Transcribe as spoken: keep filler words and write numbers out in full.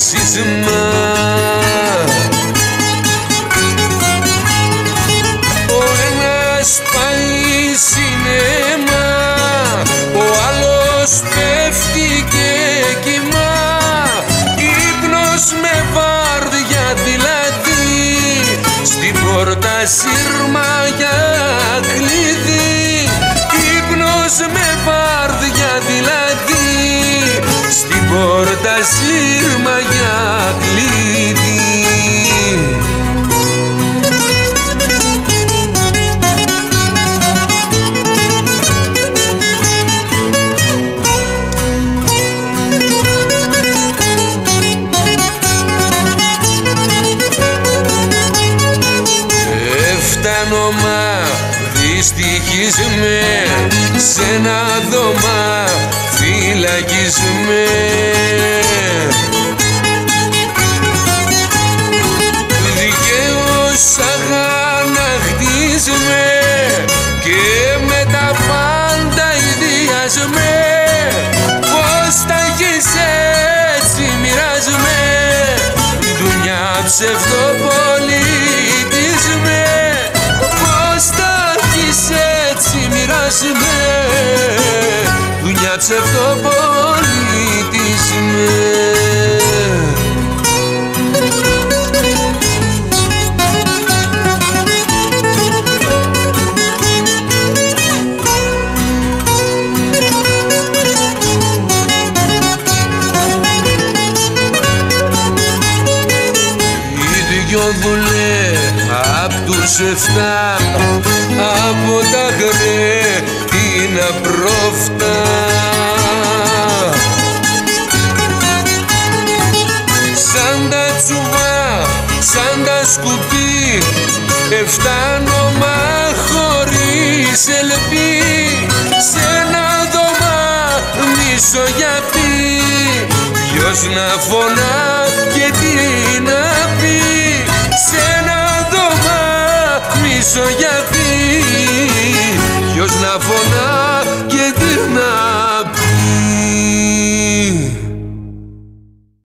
φάσισμα. Ο ένας πάει σινέμα, ο άλλος πέφτει και κοιμά. Ύπνος με βάρδια δηλαδή, στην πόρτα σύρμα για κλειδί. Ύπνος με βάρδια δηλαδή, στην πόρτα σύρμα για κλειδί. Έφτανω μα δυστυχισμέ σ' ένα δωμά φυλακισμέ. Δικαίως αγαναχτισμέ και με τα πάντα ιδιασμέ. Πώς τα έχεις έτσι μοιρασμέ, δουλειά ψευτοπολιτισμέ. Πώς τα έχεις έτσι μοιρασμέ, δουλειά ψευτοπολιτισμέ. Δουλε απ' τους εφτά, από τα χρέ την απρόφτα. Σαν τα τσουβά, σαν τα σκουπί, εφτάνω μα χωρίς ελπί. Σ' ένα δωμά μισογιαπή, ποιος να φωνά και τι να πει. Σ' ένα δωμά μισογιαπή, ποιος να φωνά